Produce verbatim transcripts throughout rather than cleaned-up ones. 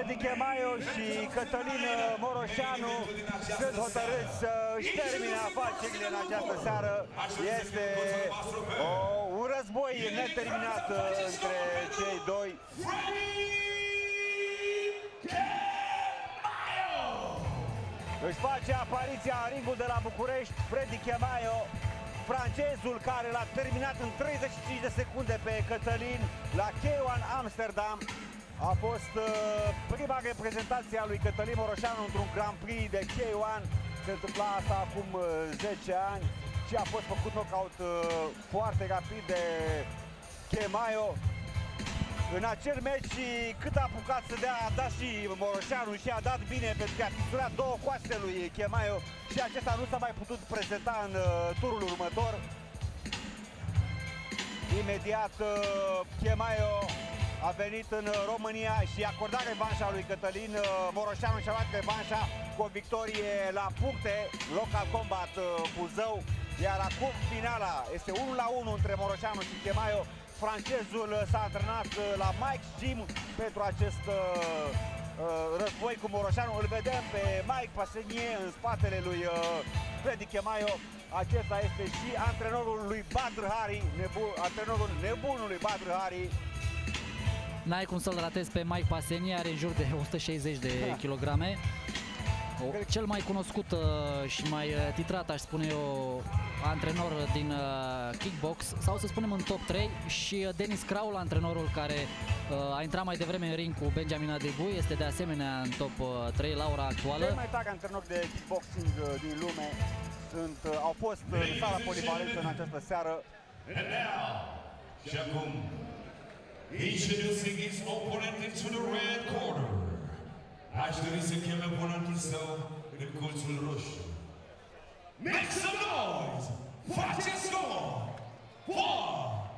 Freddy Kemayo și Cătălin Morosanu sunt hotărâți să își termine afacerile în această seară. Este o, un război neterminat între cei doi. Își face apariția în ringul de la București Freddy Kemayo, francezul care l-a terminat în treizeci și cinci de secunde pe Cătălin la K unu Amsterdam. A fost uh, prima reprezentație a lui Cătălin Morosanu într-un Grand Prix de K unu. Se întâmpla asta acum uh, zece ani și a fost făcut knockout uh, foarte rapid de Kemayo. În acel meci, cât a apucat să dea, a dat și Moroșanu și a dat bine pentru că a titulat două coaste lui Kemayo și acesta nu s-a mai putut prezenta în uh, turul următor. Imediat uh, Kemayo a venit în România și a acordat revanșa lui Cătălin. uh, Moroșanu și-a luat revanșa cu o victorie la puncte, local combat uh, Buzău, iar acum finala este unu la unu între Moroșanu și Kemayo. Francezul s-a antrenat la Mike's Gym pentru acest uh, război cu Moroșanu. Îl vedem pe Mike Pasenie în spatele lui uh, Freddy Kemayo. Acesta este și antrenorul lui Badr Hari, nebun, antrenorul nebunului Badr Hari. N-ai cum să-l ratezi pe Mike Pasenie, are în jur de o sută șaizeci de kilograme. Cel mai cunoscut uh, și mai uh, titrat, aș spune eu, antrenor din uh, kickbox, sau să spunem în top trei, și uh, Denis Kraul, antrenorul care uh, a intrat mai devreme în ring cu Benjamin Adebu, este de asemenea în top uh, trei la ora actuală. Cei mai tari antrenori de kickboxing uh, din lume sunt, uh, au fost în sala Polivalenta în această seară. Și acum, introducing his opponent into the red corner. Aș dori să cheme oponentul său în colțul roșu. Make some noise! Faceți scor! For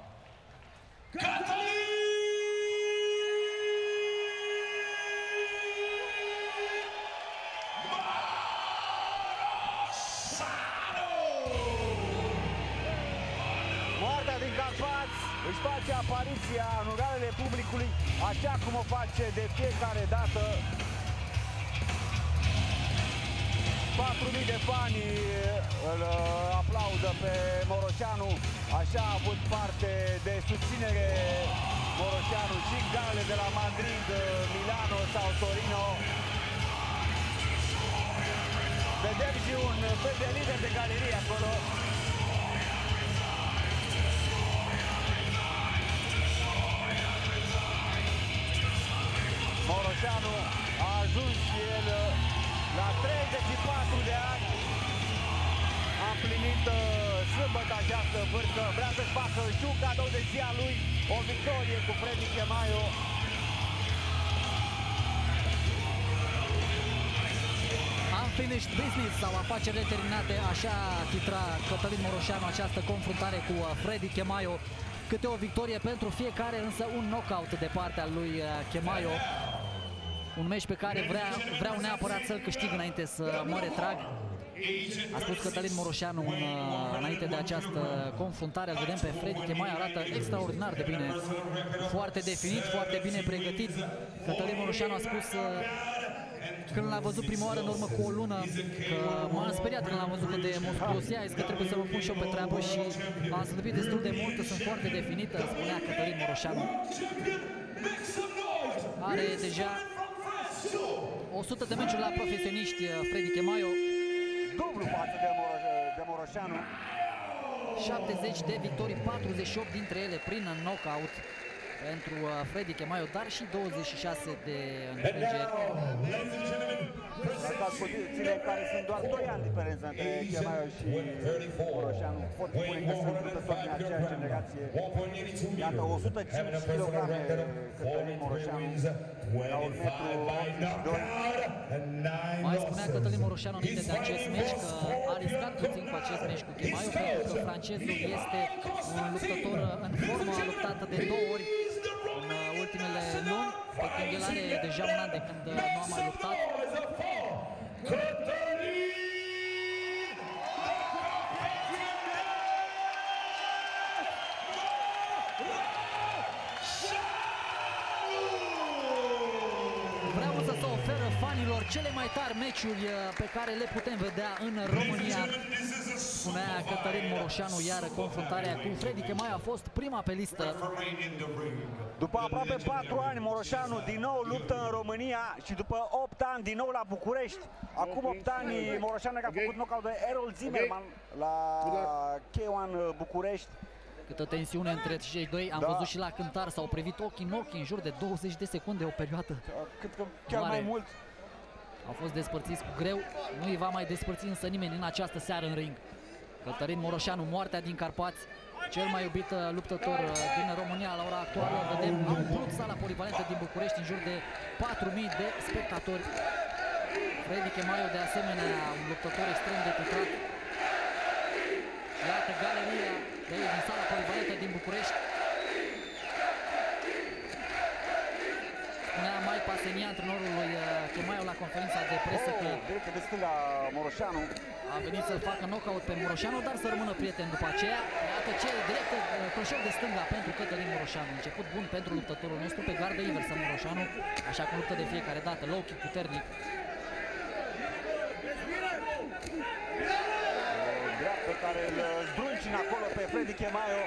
Catalin Morosanu! Moartea din Carpați își face apariția în uralele publicului, așa cum o face de fiecare dată. patru mii de fani îl aplaudă pe Moroșanu, așa a avut parte de susținere Moroșanu și în galele de la Madrid, Milano sau Torino. Vedem și un fel de lider de galerie acolo. Moroșanu a ajuns și el la treizeci și patru de ani, a împlinit uh, sâmbătă această vârstă, vrea să-și facă și un cadou de ziua lui, o victorie cu Freddy Kemayo. Unfinished business sau afacerile terminate, așa titra Cătălin Morosanu această confruntare cu Freddy Kemayo. Câte o victorie pentru fiecare, însă un knockout de partea lui Kemayo. Un meci pe care vrea, vreau neapărat să-l câștig înainte să mă retrag. A spus Cătălin Morosanu în, înainte de această confruntare. Îl vedem pe Freddy Kemayo, arată extraordinar de bine, foarte definit, foarte bine pregătit. Cătălin Morosanu a spus când l-a văzut prima oară în urmă cu o lună că m-am speriat când l-am văzut cât de musculos e, a zis că trebuie să mă pun și eu pe treabă și am slăbit destul de mult, sunt foarte definită, spunea Cătălin Morosanu. Are deja o sută de meciuri la profesioniști Freddy Kemayo. Dublu față de, Moro de Moroșanu. șaptezeci de victorii, patruzeci și opt dintre ele prin knockout pentru Freddy Kemayo, dar și douăzeci și șase de înfrângeri. Asta pozițiile în care sunt doar doi ani diferență între Kemayo și Moroșanu. Pot spune că sunt luptători din aceeași generație. Iată, o sută cinci kilograme Cătălin Morosanu la un metru optzeci și doi. Mai spunea Cătălin Morosanu înainte de acest meci că a riscat puțin cu acest meci cu Kemayo, pentru că francezul este un luptător în formă, a luptat de două ori în ultimele luni, pe când el are deja un an de când nu a mai luptat. Vreau cele mai tari meciuri pe care le putem vedea în România, spunea Catalin Morosanu, iar confruntarea cu Freddy Kemayo a fost prima pe listă. După aproape patru ani, Moroșanu din nou luptă în România și după opt ani din nou la București. Acum opt ani Moroșanu a făcut knockout de Errol Zimmerman la K unu București. Câtă tensiune între cei doi, am da. văzut și la cântar, s-au privit ochii în ochi în jur de douăzeci de secunde, o perioadă. Cât că chiar mare. mai mult. Au fost despărțiți cu greu, nu îi va mai despărți însă nimeni în această seară în ring. Cătălin Morosanu, moartea din Carpați, cel mai iubit luptător din România la ora actuală. Vedem, a umplut sala Polivalenta din București în jur de patru mii de spectatori. Freddy Kemayo, de asemenea, un luptător extrem de titrat. Iată galeria de aici, din sala Polivalenta din București. Spunea Mai Pasenia, antrenorul lui Kemayo, la conferința de presă că directă de stânga Moroșanu a venit să facă knockout pe Moroșanu, dar să rămână prieten după aceea. Iată ce direct croșeu de stânga pentru Cătălin Morosanu. Început bun pentru luptătorul nostru, pe gardă inversă Moroșanu, așa cum luptă de fiecare dată, low kick puternic. Dreaptă care îl zdruncine acolo pe Freddy Kemayo.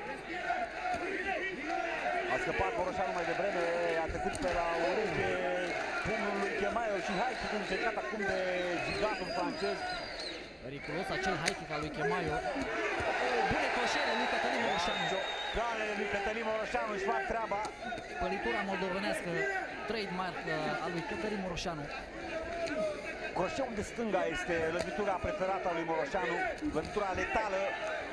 A scăpat Moroșanu mai devreme, a trecut pe la ureche pumnul lui Kemayo și high kick încercat acum de gigantul francez. Periculos acel high kick al lui Kemayo. Bune croșere lui Cătălin Morosanu. Care lui Cătălin Morosanu își fac treaba. Pălitura moldovenească, trademark al lui Cătălin Morosanu. Croșeul de stânga este lăvitura preferată a lui Moroșanu, lăvitura letală.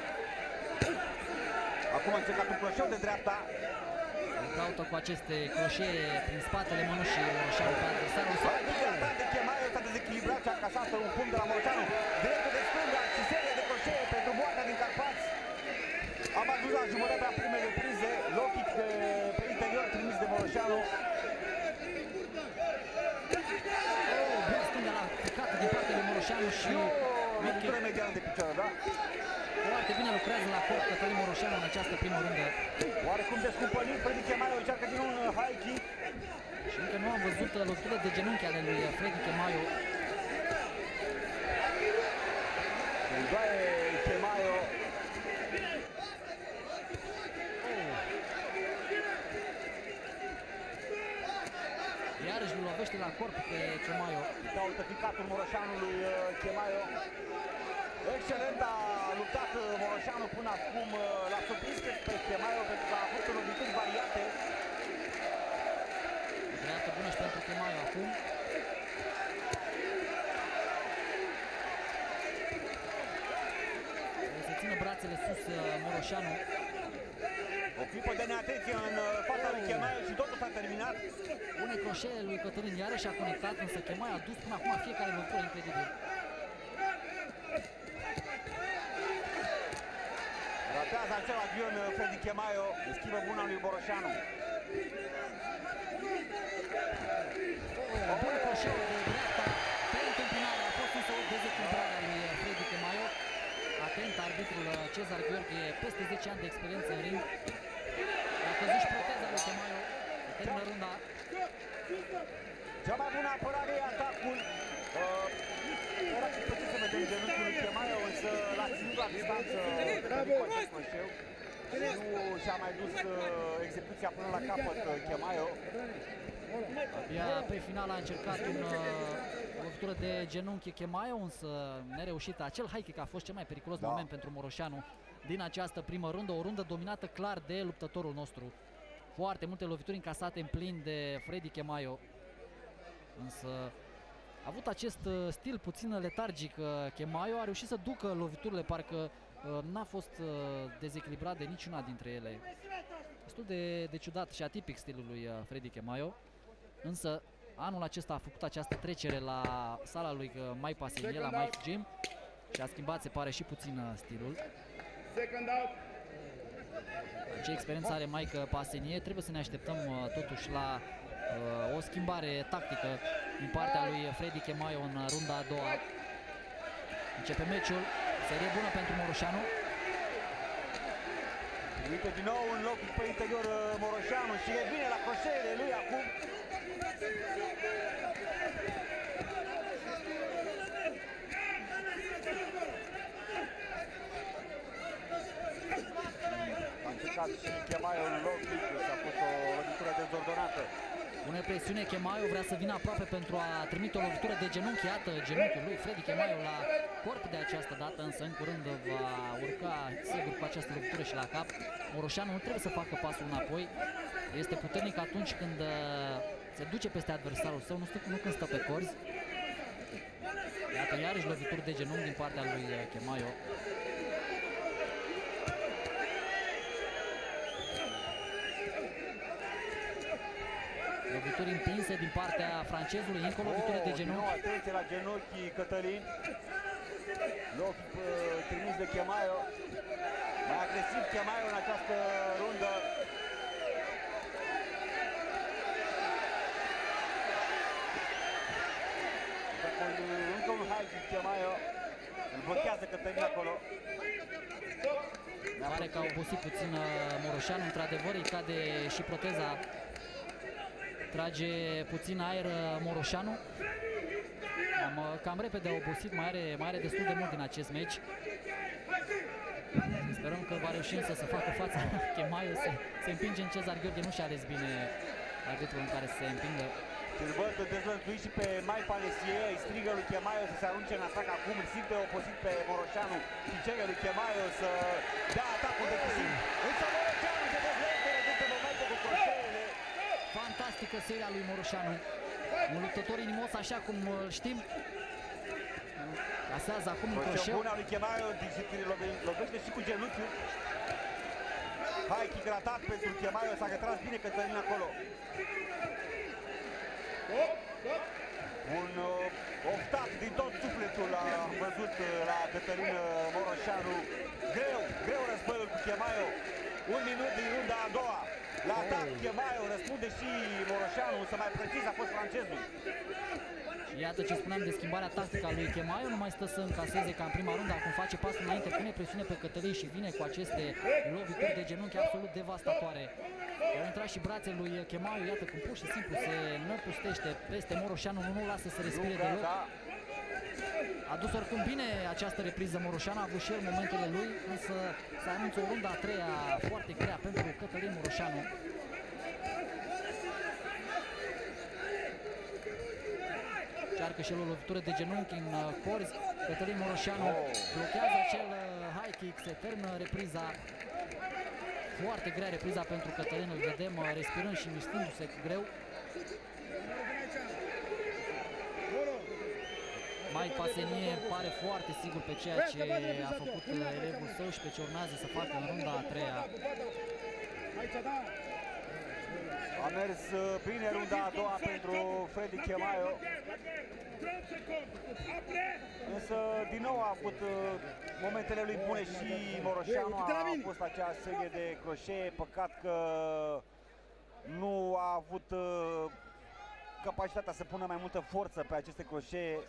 Acum a încercat un croșeu de dreapta. Îl caută cu aceste croșee prin spatele mănușii Moroșanu pe adversarul. De Kemayo s-a dezechilibrat și a încasat un punct de la Moroșanu. Dreptul de stânga și seria de croșee pentru moartea din Carpați. Am ajuns la jumătatea primei reprize, low kick pe, pe interior trimis de Moroșanu. Bună stânga la picată din partea lui Moroșanu și lovitură mediană de picioare, da? Foarte bine lucrează la corp Cătălin Morosanu în această primă rundă. Oarecum descumpănit, Freddy Kemayo încearcă din un high kick. Și încă nu am văzut lovitură de genunchi ale lui Freddy Kemayo. Îl doaie Kemayo. Iarăși îl lovește la corp pe Kemayo. Caută picatul Moroșanului Kemayo. Excelent a luptat Moroșanu până acum. L-a surprins pe Kemayo pentru că a avut lovituri variate. Dreaptă bună și pentru Kemayo acum. Se țină brațele sus Moroșanu. O clipă de neatenție în fața lui Kemayo și totul s-a terminat. Unei croșele lui Cătălin iarăși a conectat, însă Kemayo a dus până acum fiecare lovitură incredibil. Ratează acel avion Freddy Kemayo, schimbă bună lui Moroșanu. O bună croșeură de dreapta pe întâmpinare, a fost însă o dezechilibrare a lui Freddy Kemayo. Atent arbitrul Cezar Gheorghe, peste zece ani de experiență în ring. A căzut și proteza lui Kemayo, termină runda. Cea mai bună apărare e atacul. Era cu plăcere să vedem genunchiul lui Kemayo, însă l-a ținut la distanță cu acest croșeu. Nu și-a mai dus execuția până la capăt Kemayo. Abia pe final a încercat un, o lovitură de genunchi Kemayo, însă nereușită. Acel high kick a fost cel mai periculos da. moment pentru Moroșanu din această primă rundă, o rundă dominată clar de luptătorul nostru. Foarte multe lovituri încasate în plin de Freddy Kemayo, însă a avut acest stil puțin letargic Kemayo, a reușit să ducă loviturile, parcă n-a fost dezechilibrat de niciuna dintre ele. Destul de, de ciudat și atipic stilul lui Freddy Kemayo, însă anul acesta a făcut această trecere la sala lui Mai Pasenie, la Mike Gym, și a schimbat, se pare, și puțin stilul. Ce experiență are Mike Pasenie, trebuie să ne așteptăm totuși la uh, o schimbare tactică din partea lui Freddy Kemayo în runda a doua. Începe meciul, serie bună pentru Moroșanu. Uite din nou în loc pe interior Moroșanu și revine la croșeele lui acum. dat și Kemayo în loc, s-a fost o lovitură dezordonată. Pune presiune Kemayo, vrea să vină aproape pentru a trimite o lovitură de genunchi. Iată genunchiul lui Freddy Kemayo la corp de această dată, însă în curând va urca sigur cu această lovitură și la cap. Moroșanu nu trebuie să facă pasul înapoi. Este puternic atunci când se duce peste adversarul său, nu, stă, nu când stă pe corzi. Iată iarăși lovituri de genunchi din partea lui Kemayo. Lovituri împinse din partea francezului, încă o lovitură de genunchi. Oh, atenție la genunchi, Cătălin. Loc uh, trimis de Kemayo. Mai agresiv Kemayo în această rundă. Încă un high kick Kemayo. Îl blochează Cătălin acolo. Pare că a obosit puțin Moroșanu, într-adevăr îi cade și proteza. Trage puțin aer Moroșanu. Cam, cam repede a obosit, mai are, mai are destul de mult din acest meci. Sperăm că va reuși însă să facă față Kemayo, se, se împinge în Cezar Gheorghe, nu și-a ales bine arbitrul în care se împingă. Îl văd dezlănțuit și pe Mai Panesie, îi strigă lui Kemayo să se arunce în atac acum, îl simte oposit pe Moroșanu și cere lui Kemayo să dea atacul decisiv. Însă Moroșanu se dezlănțuie în aceste momente cu croșeele. Fantastică seria lui Moroșanu, un luptător inimos așa cum știm. Casează acum un croșeu. Bună lui Kemayo, lovește și cu genunchiul. High kick ratat pentru Kemayo, s-a retras bine Cătălin acolo. Un uh, oftat din tot sufletul a văzut uh, la Cătălin Morosanu. Greu, greu războiul cu Kemayo. Un minut din runda a doua. La atac Kemayo răspunde și Moroșanu, însă mai precis a fost francezul. Iată ce spuneam de schimbarea tactică a lui Kemayo, nu mai stă să încaseze ca în prima rundă, acum face pasul înainte, pune presiune pe Cătălin și vine cu aceste lovituri de genunchi absolut devastatoare. Au intrat și brațele lui Kemayo, iată cum pur și simplu se năpustește peste Moroșanu, nu, nu lasă să respire deloc. A dus oricum bine această repriză Moroșanu, a avut și el momentele lui, însă se anunță o rundă a treia foarte grea pentru Cătălin Moroșanu. Încearcă și el o lovitură de genunchi în corzi. Cătălin Moroșanu blochează acel high kick, se termină repriza. Foarte grea repriza pentru Cătălin, îl vedem respirând și mișcându-se greu. Mai Pasenie pare foarte sigur pe ceea ce a făcut elevul său și pe ce urmează să facă în runda a treia. A mers bine runda a doua pentru Freddy Kemayo. Însă din nou a avut momentele lui bune și Moroșanu, a fost acea serie de croșee, păcat că nu a avut capacitatea să pună mai multă forță pe aceste croșee.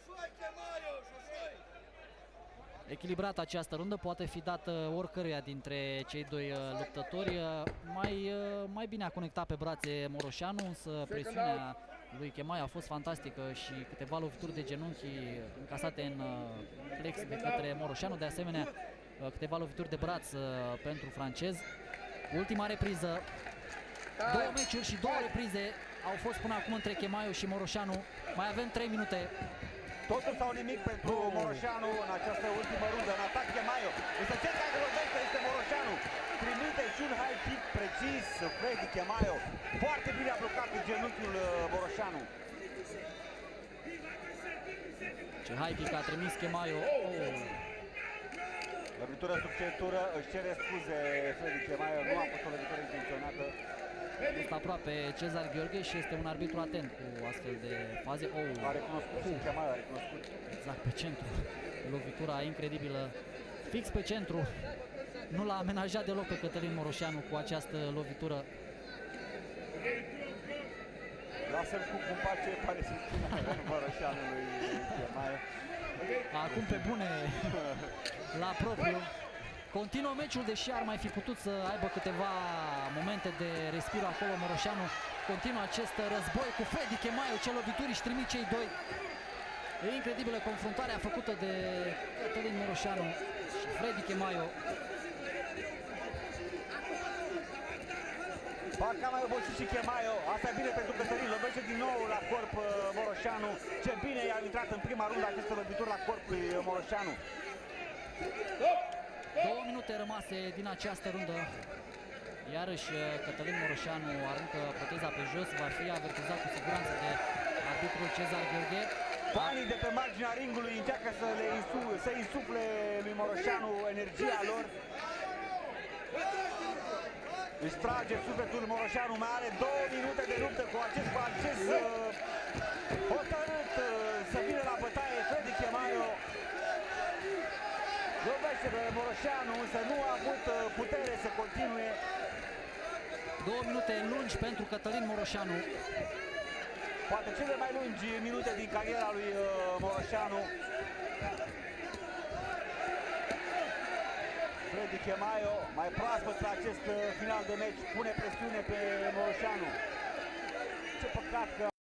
Echilibrată această rundă, poate fi dată oricăruia dintre cei doi luptători. Mai, mai bine a conectat pe brațe Moroșanu, însă presiunea lui Kemayo a fost fantastică și câteva lovituri de genunchi încasate în plex de către Moroșanu, de asemenea câteva lovituri de braț pentru francez. Ultima repriză, două meciuri și două reprize au fost până acum între Kemayo și Moroșanu. Mai avem trei minute. Totul sau nimic pentru Moroșanu în această ultimă rundă, în atac Kemayo. Însă cel care lovește este Moroșanu. Trimite și un high kick precis Freddy Kemayo. Foarte bine a blocat în genunchiul Moroșanu. Ce high kick a trimis Kemayo. Oh. Lovitură sub centură, își cere scuze Freddy Kemayo, nu a fost o lovitură intenționată. Este aproape Cezar Gheorghe și este un arbitru atent cu astfel de faze. Oh. A recunoscut și Kemayo, a recunoscut. Exact, pe centru. Lovitura incredibilă, fix pe centru. Nu l-a amenajat deloc pe Cătălin Morosanu cu această lovitură. Lasă-l cu cum face, pare să spună Moroșanului Kemayo. Acum pe bune, la propriu. Continuă meciul, deși ar mai fi putut să aibă câteva momente de respiro acolo Moroșanu. Continuă acest război cu Freddy Kemayo, ce lovituri își trimit cei doi. E incredibilă confruntarea făcută de Catalin Morosanu și Freddy Kemayo. Parcă a mai obosit și Kemayo. Asta e bine pentru Cătălin. Lovește din nou la corp uh, Moroșanu. Ce bine i-a intrat în prima rundă aceste lovituri la corp lui Moroșanu. Două minute rămase din această rundă. Iarăși Cătălin Morosanu aruncă proteza pe jos. Va fi avertizat cu siguranță de arbitrul Cezar Gheorghe. Fanii de pe marginea ringului încearcă să le insu să insufle lui Moroșanu energia lor. Își trage sufletul Moroșanu, mai are două minute de luptă cu acest francez uh, hotărât uh, să vină la bătaie. Freddy Kemayo lovește pe Moroșanu, însă nu a avut uh, putere să continue. Două minute lungi pentru Cătălin Morosanu. Poate cele mai lungi minute din cariera lui uh, Moroșanu. Freddy Kemayo, mai proaspăt la acest uh, final de meci, pune presiune pe Moroșanu. Ce păcat că